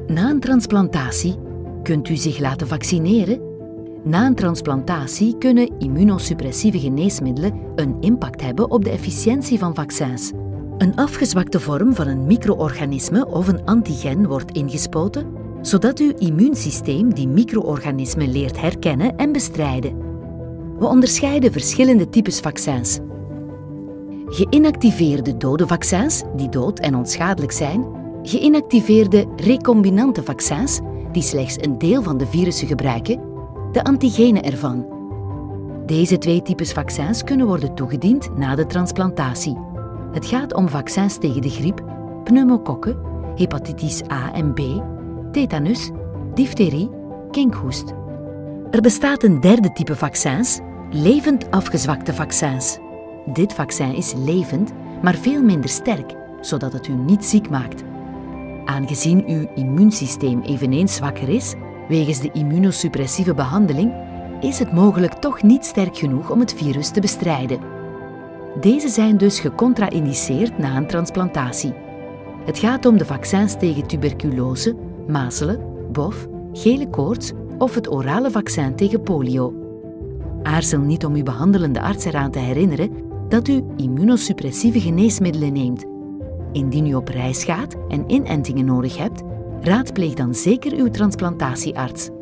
Na een transplantatie kunt u zich laten vaccineren. Na een transplantatie kunnen immunosuppressieve geneesmiddelen een impact hebben op de efficiëntie van vaccins. Een afgezwakte vorm van een micro-organisme of een antigen wordt ingespoten, zodat uw immuunsysteem die micro-organismen leert herkennen en bestrijden. We onderscheiden verschillende types vaccins. Geïnactiveerde dode vaccins, die dood en onschadelijk zijn. Geïnactiveerde recombinante vaccins, die slechts een deel van de virussen gebruiken, de antigenen ervan. Deze twee types vaccins kunnen worden toegediend na de transplantatie. Het gaat om vaccins tegen de griep, pneumokokken, hepatitis A en B, tetanus, difterie, kinkhoest. Er bestaat een derde type vaccins, levend afgezwakte vaccins. Dit vaccin is levend, maar veel minder sterk, zodat het u niet ziek maakt. Aangezien uw immuunsysteem eveneens zwakker is, wegens de immunosuppressieve behandeling, is het mogelijk toch niet sterk genoeg om het virus te bestrijden. Deze zijn dus gecontra-indiceerd na een transplantatie. Het gaat om de vaccins tegen tuberculose, mazelen, bof, gele koorts of het orale vaccin tegen polio. Aarzel niet om uw behandelende arts eraan te herinneren dat u immunosuppressieve geneesmiddelen neemt. Indien u op reis gaat en inentingen nodig hebt, raadpleeg dan zeker uw transplantatiearts.